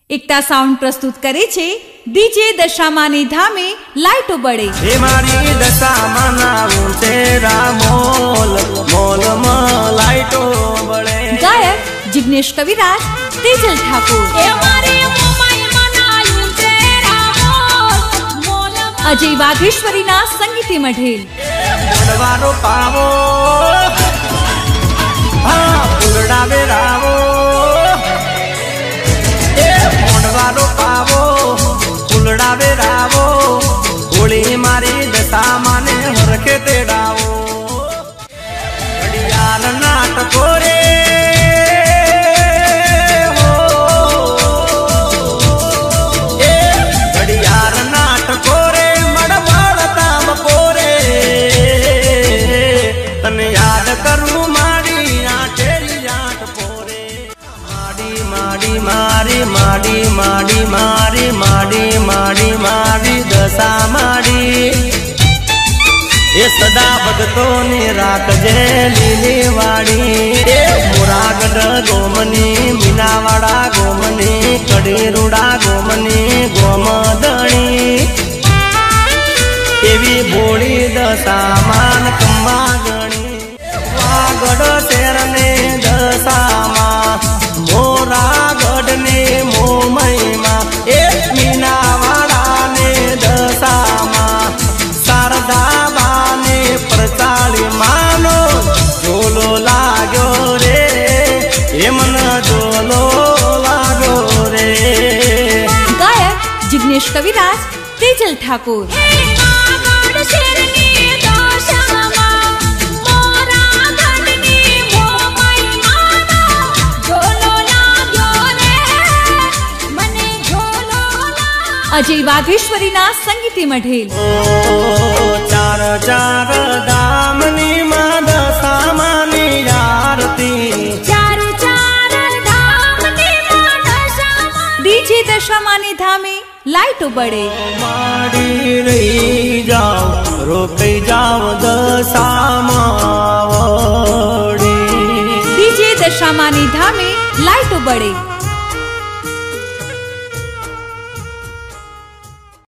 एकता sound प्रस्तुत करे छे डीजे दशामानी धामे लाइटो बड़े। हे मारी दशामाना तेरा मोल मोल में लाइटो बड़े। गायक जिग्नेश कविराज, तेजल ठाकुर। अजय वाघेश्वरी ना संगीती मढेल। मोड़वारो पावो हाँ उड़ावे रावो मोड़वारो पावो उड़ावे रावो गोली मारी दशामाने हरखे तेड़ावो घड़ियाल नाटको रे घड़ियाल नाटको रे मड़मड़ता बपोरे तने याद करूं मारी आटेरी आट पोरे माड़ी माड़ी मारी माड़ी माड़ी मारी माड़ी माड़ी मारी दशा माड़ी ये सदा भगतों ने राख जे लीली वाड़ी मुरागढ़ गोमनी मीनावाड़ा गोमनी कड़ीरुड़ा गोमनी गोमदणी एवी बोड़ी दशा मान कम्मा गणी वागढ़ शेर ने दशा मां मोरागढ़ ने मोमईमा ए मीनावाड़ा ने दशा मां शारदा बाने प्रचाली मानो झोलो लागो रे हे मन झोलो लागो रे। गायक जिग्नेश कविराज, तेजल ठाकुर। अजय वाघेश्वरी ना संगीती मढेल। चार चार दामनी माद सामानी आरती चार चार धामनी माद सामानी डीजे दशामानी धामे लाइटो बड़े। माड़ी रही जाओ रोके जाओ दशामावड़ी डीजे दशामानी धामे लाइटो बड़े।